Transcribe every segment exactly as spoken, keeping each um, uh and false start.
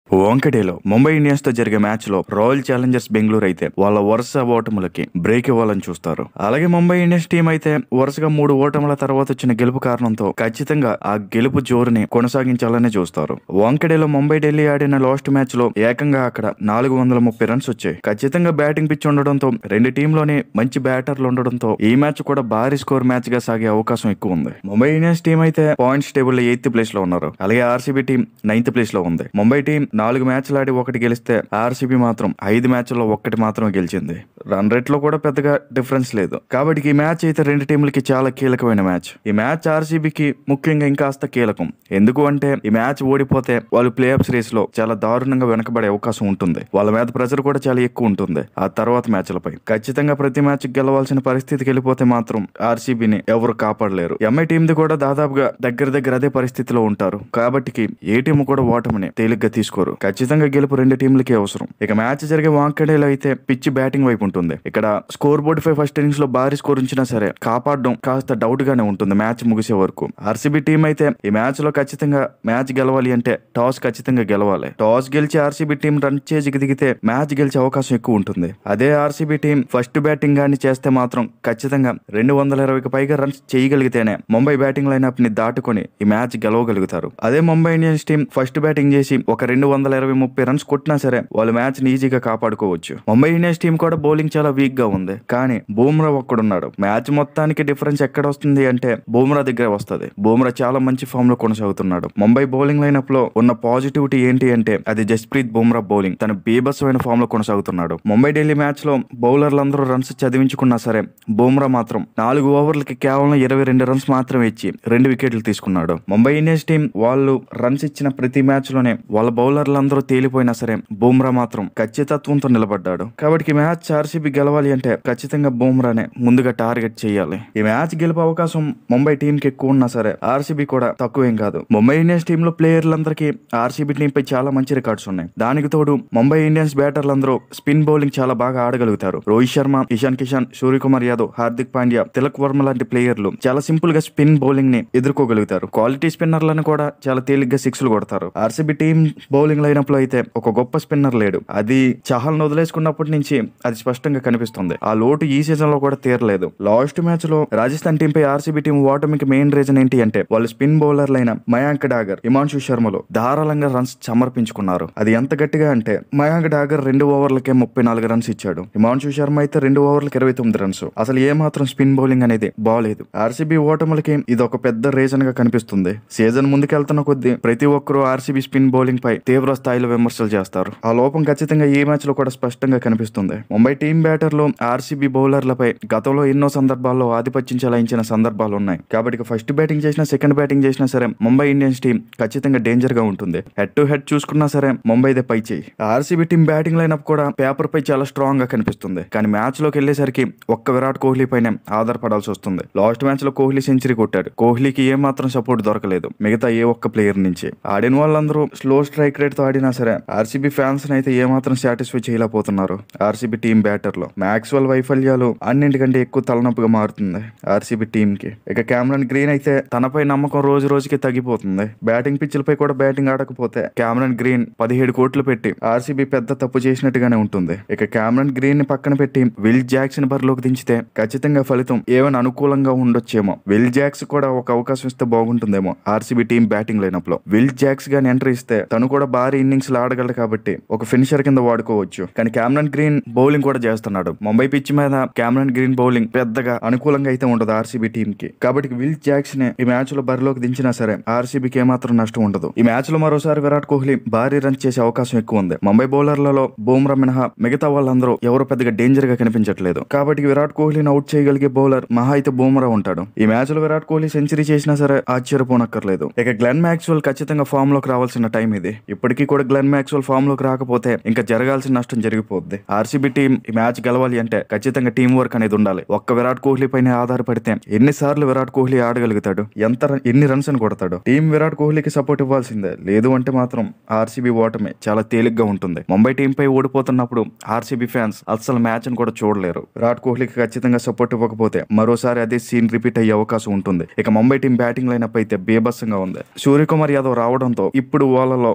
వాంఖడేలో Mumbai Indians తో జరిగే match లో రాయల్ ఛాలెంజర్స్ బెంగళూరు అయితే వాళ్ళ వరుస ఓటములకి బ్రేక్ ఇవ్వాలని చూస్తారు. అలాగే ముంబై ఇండియన్స్ టీం అయితే వరుసగా మూడు ఓటముల తర్వాత వచ్చిన గెలుపు కారణంతో ఖచ్చితంగా ఆ గెలుపు జోరుని కొనసాగించాలని చూస్తారు. వాంఖడేలో ముంబై ఢిల్లీ ఆడిన లాస్ట్ మ్యాచ్ లో ఏకంగా అక్కడ నాలుగు వందల ముప్పై రన్స్ వచ్చాయి. ఖచ్చితంగా బ్యాటింగ్ పిచ్ ఉండడంతో రెండు టీంలోని మంచి బ్యాటర్లు ఉండడంతో ఈ మ్యాచ్ కూడా భారీ స్కోర్ మ్యాచ్ గా సాగే అవకాశం ఎక్కువ ఉంది. ముంబై ఇండియన్స్ టీం అయితే పాయింట్స్ టేబుల్ లో ఎయిత్ ప్లేస్ లో ఉన్నారు. అలాగే ఆర్సీబీ టీం నైన్త్ ప్లేస్ లో ఉంది. ముంబై టీం నాలుగు మ్యాచ్లు ఆడి ఒకటి గెలిస్తే ఆర్సీబీ మాత్రం ఐదు మ్యాచ్ల్లో ఒక్కటి మాత్రమే గెలిచింది. రన్ రేట్ లో కూడా పెద్దగా డిఫరెన్స్ లేదు. కాబట్టి ఈ మ్యాచ్ అయితే రెండు టీంలకి చాలా కీలకమైన మ్యాచ్. ఈ మ్యాచ్ ఆర్సీబీకి ముఖ్యంగా ఇంకాస్త కీలకం. ఎందుకు అంటే ఈ మ్యాచ్ ఓడిపోతే వాళ్ళు ప్లే ఆఫ్ రేస్ లో చాలా దారుణంగా వెనకబడే అవకాశం ఉంటుంది. వాళ్ళ మీద ప్రెజర్ కూడా చాలా ఎక్కువ ఉంటుంది. ఆ తర్వాత మ్యాచ్లపై ఖచ్చితంగా ప్రతి మ్యాచ్ గెలవాల్సిన పరిస్థితికి వెళ్ళిపోతే మాత్రం ఆర్సీబీని ఎవరు కాపాడలేరు. ఎంఐ టీంది కూడా దాదాపుగా దగ్గర దగ్గర అదే పరిస్థితిలో ఉంటారు. కాబట్టి ఏ టీం కూడా ఓటమిని తేలిగ్గా తీసుకోరు. ఖచ్చితంగా గెలుపు రెండు టీంలకి అవసరం. ఇక మ్యాచ్ జరిగే వాంఖడేలో అయితే పిచ్ బ్యాటింగ్ వైపు ఉంటుంది. ఇక్కడ స్కోర్ బోర్డు పై ఫస్ట్ ఇన్నింగ్స్ లో భారీ స్కోర్ ఉంచినా సరే కాపాడడం కాస్త డౌట్ గానే ఉంటుంది మ్యాచ్ ముగిసే వరకు. ఆర్సీబీ టీం అయితే ఈ మ్యాచ్ లో ఖచ్చితంగా మ్యాచ్ గెలవాలి అంటే టాస్ ఖచ్చితంగా గెలవాలి. టాస్ గెలిచి ఆర్సీబీ టీం రన్ చేజికి దిగితే మ్యాచ్ గెలిచే అవకాశం ఎక్కువ ఉంటుంది. అదే ఆర్సీబీ టీం ఫస్ట్ బ్యాటింగ్ గాని చేస్తే మాత్రం ఖచ్చితంగా రెండు వందల ఇరవైకి పైగా రన్స్ చేయగలిగితేనే ముంబై బ్యాటింగ్ లైనప్ ని దాటుకొని ఈ మ్యాచ్ గెలవగలుగుతారు. అదే Mumbai Indians team first batting చేసి ఒక రెండు వందల ఇరవై ముప్పై రన్స్ కొట్టినా సరే వాళ్ళు మ్యాచ్ ని ఈజీగా కాపాడుకోవచ్చు. ముంబై ఇండియన్స్ టీం కూడా బౌలింగ్ చాలా వీక్ గా ఉంది. కానీ బూమ్రా ఒక్కడున్నాడు. మ్యాచ్ మొత్తానికి డిఫరెన్స్ ఎక్కడ వస్తుంది అంటే బూమ్రా దగ్గర వస్తుంది. బూమ్రా చాలా మంచి ఫామ్ లో కొనసాగుతున్నాడు. ముంబై బౌలింగ్ లైనప్ లో ఉన్న పాజిటివిటీ ఏంటి అంటే అది జస్ప్రీత్ బూమ్రా బౌలింగ్. తన బీభత్సమైన ఫామ్ లో కొనసాగుతున్నాడు. ముంబై ఢిల్లీ మ్యాచ్ లో బౌలర్లందరూ రన్స్ చదివించుకున్నా సరే బూమ్రా మాత్రం నాలుగు ఓవర్లకి కేవలం ఇరవై రెండు రన్స్ మాత్రమే ఇచ్చి రెండు వికెట్లు తీసుకున్నాడు. ముంబై ఇండియన్స్ టీం వాళ్ళు రన్స్ ఇచ్చిన ప్రతి మ్యాచ్ లోనే వాళ్ళ బౌలర్లందరూ తేలిపోయినా సరే బూమ్రా మాత్రం ఖచ్చితత్వంతో నిలబడ్డాడు. కాబట్టి ఈ మ్యాచ్ ఆర్సీబీ గెలవాలి అంటే ఖచ్చితంగా బూమ్రానే ముందుగా టార్గెట్ చేయాలి. ఈ మ్యాచ్ గెలుపు అవకాశం ముంబై టీం కి ఎక్కువ ఉన్నా సరే ఆర్సీబీ కూడా తక్కువేం కాదు. ముంబై ఇండియన్స్ టీమ్ లో ప్లేయర్లందరికీ ఆర్సీబీ టీం పై చాలా మంచి రికార్డ్స్ ఉన్నాయి. దానికి తోడు ముంబై ఇండియన్స్ బ్యాటర్లందరూ స్పిన్ బౌలింగ్ చాలా బాగా ఆడగలుగుతారు. రోహిత్ శర్మ, ఇషాన్ కిషన్, సూర్యకుమార్ యాదవ్, హార్దిక్ పాండ్యా, తిలక్ వర్మ లాంటి ప్లేయర్లు చాలా సింపుల్ గా స్పిన్ బౌలింగ్ ని ఎదుర్కోగలుగుతారు. క్వాలిటీ స్పిన్నర్లను కూడా చాలా తేలిగ్గా సిక్స్లు కొడతారు. ఆర్సీబీ టీం బౌలింగ్ లైనప్ లో అయితే ఒక గొప్ప స్పిన్నర్ లేడు. అది చహల్ వదిలేసుకున్నప్పటి నుంచి అది స్పష్టంగా కనిపిస్తుంది. ఆ లోటు ఈ సీజన్ లో కూడా తీరలేదు. లాస్ట్ మ్యాచ్ లో రాజస్థాన్ టీం పై ఆర్సీబీ టీం ఓటమికి మెయిన్ రీజన్ ఏంటి అంటే వాళ్ళు స్పిన్ బౌలర్లైన మయాంక్ డాగర్, హిమాన్షు శర్మలో ధారాళంగా రన్స్ సమర్పించుకున్నారు. అది ఎంత గట్టిగా అంటే మయాంక్ డాగర్ రెండు ఓవర్లకే ముప్పై నాలుగు రన్స్ ఇచ్చాడు. హిమాన్షు శర్మ అయితే రెండు ఓవర్లకి ఇరవై తొమ్మిది రన్స్. అసలు ఏ మాత్రం స్పిన్ బౌలింగ్ అనేది బాలేదు. ఆర్సీబీ ఓటములకి ఇది ఒక పెద్ద రీజన్ గా కనిపిస్తుంది. సీజన్ ముందుకెళ్తున్న కొద్దీ ప్రతి ఒక్కరూ ఆర్సీబీ స్పిన్ బౌలింగ్ పై తీవ్ర స్థాయిలో విమర్శలు చేస్తారు. ఆ లోపం ఖచ్చితంగా ఈ మ్యాచ్ లో కూడా స్పష్టంగా కనిపిస్తుంది. ముంబై టీం బ్యాటర్లు ఆర్సీబీ బౌలర్లపై గతంలో ఎన్నో సందర్భాల్లో ఆధిపత్యం చెలాయించిన సందర్భాలు ఉన్నాయి. కాబట్టి ఫస్ట్ బ్యాటింగ్ చేసినా సెకండ్ బ్యాటింగ్ చేసినా సరే ముంబై ఇండియన్స్ టీం ఖచ్చితంగా డేంజర్ గా ఉంటుంది. హెడ్ టు హెడ్ చూసుకున్నా సరే ముంబైదే పై చేయి. ఆర్సీబీ టీం బ్యాటింగ్ లైనప్ కూడా పేపర్ పై చాలా స్ట్రాంగ్ గా కనిపిస్తుంది. కానీ మ్యాచ్ లోకి వెళ్లేసరికి ఒక్క విరాట్ కోహ్లీ పైన ఆధారపడాల్సి వస్తుంది. లాస్ట్ మ్యాచ్ లో కోహ్లీ సెంచరీ కొట్టాడు. కోహ్లీకి ఏ మాత్రం సపోర్ట్ దొరకలేదు మిగతా ఏ ఒక్క ప్లేయర్ నుంచి. ఆడిన వాళ్ళందరూ స్లో స్ట్రైక్ రేట్ తో ఆడినా సరే ఆర్సీబీ ఫ్యాన్స్ అయితే ఏ మాత్రం సాటిస్ఫై చేయలేకపోతున్నారు. ఆర్సీబీ టీం బ్యాటర్ లో మ్యాక్స్వెల్ వైఫల్యాలు అన్నింటికంటే ఎక్కువ తలనొప్పిగా మారుతుంది ఆర్సీబీ టీం కి. ఇక కెమెరాన్ గ్రీన్ అయితే తనపై నమ్మకం రోజు రోజుకి తగ్గిపోతుంది. బ్యాటింగ్ పిచ్లపై కూడా బ్యాటింగ్ ఆడకపోతే కెమెరాన్ గ్రీన్ పదిహేడు కోట్లు పెట్టి ఆర్సీబీ పెద్ద తప్పు చేసినట్టుగానే ఉంటుంది. ఇక కెమెరాన్ గ్రీన్ ని పక్కన పెట్టి విల్ జాక్సన్ బరిలోకి దించితే ఖచ్చితంగా ఫలితం ఏమైనా అనుకూలంగా ఉండొచ్చేమో. విల్ జాక్స్ కూడా ఒక అవకాశం ఇస్తే బాగుంటుందేమో ఆర్సీబీ టీం బ్యాటింగ్ లైనప్ లో. విల్ జాక్స్ గాని ఎంట్రీ ఇస్తే తను కూడా భారీ ఇన్నింగ్స్ ఆడగలడు కాబట్టి ఒక ఫినిషర్ కింద వాడుకోవచ్చు. కానీ కెమెరాన్ గ్రీన్ బౌలింగ్ కూడా చేస్తున్నాడు. ముంబై పిచ్ మీద కెమెరాన్ గ్రీన్ బౌలింగ్ పెద్దగా అనుకూలంగా అయితే ఉండదు ఆర్సీబీ టీం కి. కాబట్టి విల్ జాక్స్ ని ఈ మ్యాచ్ లో బరిలోకి దించినా సరే ఆర్సీబీకి ఏమాత్రం నష్టం ఉండదు. ఈ మ్యాచ్ లో మరోసారి విరాట్ కోహ్లీ భారీ రన్స్ చేసే అవకాశం ఎక్కువ ఉంది. ముంబై బౌలర్లలో బూమ్రా మినహా మిగతా వాళ్ళందరూ ఎవరు పెద్దగా డేంజర్ గా కనిపించట్లేదు. కాబట్టి విరాట్ కోహ్లీని అవుట్ చేయగలిగే బౌలర్ మహా అయితే బూమ్రా ఉంటాడు. ఈ మ్యాచ్ లో విరాట్ కోహ్లీ సెంచరీ చేసినా సరే ఆశ్చర్యపోనక్కర్లేదు. ఇక గ్లెన్ మ్యాక్స్వెల్ ఖచ్చితంగా ఫామ్ లోకి రావాల్సిన టైం ఇది. ఇప్పటికీ కూడా గ్లెన్ మ్యాక్స్వెల్ ఫామ్ లోకి రాకపోతే ఇంకా జరగాల్సిన నష్టం జరిగిపోద్ది. ఆర్సీబీ టీం ఈ మ్యాచ్ గెలవాలి అంటే ఖచ్చితంగా టీం వర్క్ అనేది ఉండాలి. ఒక్క విరాట్ కోహ్లీ పైన ఆధారపడితే ఎన్నిసార్లు విరాట్ కోహ్లీ ఆడగలుగుతాడు, ఎంత ఎన్ని రన్స్ అని కొడతాడు. టీం విరాట్ కోహ్లీకి సపోర్ట్ ఇవ్వాల్సిందే. లేదు అంటే మాత్రం ఆర్సీబీ ఓటమి చాలా తేలిగ్గా ఉంటుంది. ముంబై టీం పై ఓడిపోతున్నప్పుడు ఆర్సీబీ ఫ్యాన్స్ అసలు మ్యాచ్ ని కూడా చూడలేరు. విరాట్ కోహ్లీకి ఖచ్చితంగా సపోర్ట్ ఇవ్వకపోతే మరోసారి అదే సీన్ రిపీట్ అయ్యే అవకాశం ఉంటుంది. ఇక ముంబై టీం బ్యాటింగ్ లైనప్ అయితే బీభత్సంగా ఉంది. సూర్యకుమార్ యాదవ్ రావడంతో ఇప్పుడు వాళ్ళలో ఒక ఫైర్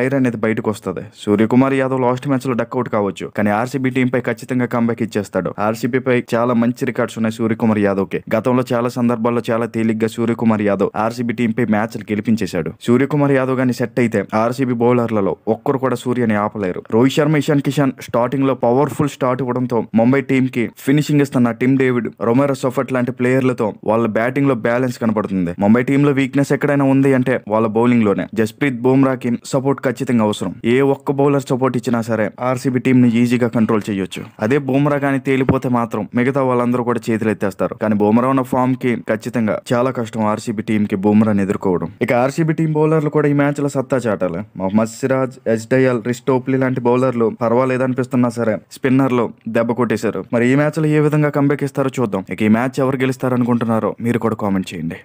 ఫైర్ అనేది బయటకు వస్తుంది. సూర్యకుమార్ యాదవ్ లాస్ట్ మ్యాచ్ లో డక్అవుట్ కావచ్చు, కానీ ఆర్సీబీ టీం పై ఖచ్చితంగా కంబ్యాక్ ఇచ్చేస్తాడు. ఆర్సీబీ పై చాలా మంచి రికార్డ్స్ ఉన్నాయి సూర్యకుమార్ యాదవ్ కి. గతంలో చాలా సందర్భాల్లో చాలా తేలిగ్గా సూర్యకుమార్ యాదవ్ ఆర్సీబీ టీం పై మ్యాచ్లు గెలిపించేశాడు. సూర్యకుమార్ యాదవ్ గాని సెట్ అయితే ఆర్సీబీ బౌలర్లలో ఒక్కరు కూడా సూర్యని ఆపలేరు. రోహిత్ శర్మ, ఇషాన్ కిషాన్ స్టార్టింగ్ లో పవర్ఫుల్ స్టార్ట్ ఇవ్వడంతో ముంబై టీం కి ఫినిషింగ్ ఇస్తున్న టిమ్ డేవిడ్, రొమెరో సొఫర్ట్ లాంటి ప్లేయర్లతో వాళ్ళ బ్యాటింగ్ లో బ్యాలెన్స్ కనబడుతుంది. ముంబై టీం లో వీక్నెస్ ఎక్కడైనా ఉంది అంటే వాళ్ళ బౌలింగ్ లోనే. జస్ప్రీత్ బుమ్రాకి సపోర్ట్ ఖచ్చితంగా అవసరం. ఏ ఒక్క బౌలర్ సపోర్ట్ ఇచ్చినా సరే ఆర్సీబీ టీం ని ఈజీగా కంట్రోల్ చేయొచ్చు. అదే బుమ్రా కానీ తేలిపోతే మాత్రం మిగతా వాళ్ళందరూ కూడా చేతులు ఎత్తేస్తారు. కానీ బుమ్రా ఉన్న ఫామ్ కి ఖచ్చితంగా చాలా కష్టం ఆర్సీబీ టీం కి బుమ్రాని ఎదుర్కోవడం. ఇక ఆర్సీబీ టీం బౌలర్లు కూడా ఈ మ్యాచ్ లో సత్తా చాటాలి. మొహమ్మద్ సిరాజ్, ఎస్ డయల్, రిస్టోప్లీ లాంటి బౌలర్లు పర్వాలేదనిపిస్తున్నా సరే స్పిన్నర్ లో దెబ్బ కొట్టేశారు. మరి ఈ మ్యాచ్ లో ఏ విధంగా కంబ్యాక్ ఇస్తారో చూద్దాం. ఇక ఈ మ్యాచ్ ఎవరు గెలుస్తారు అనుకుంటున్నారో మీరు కూడా కామెంట్ చేయండి.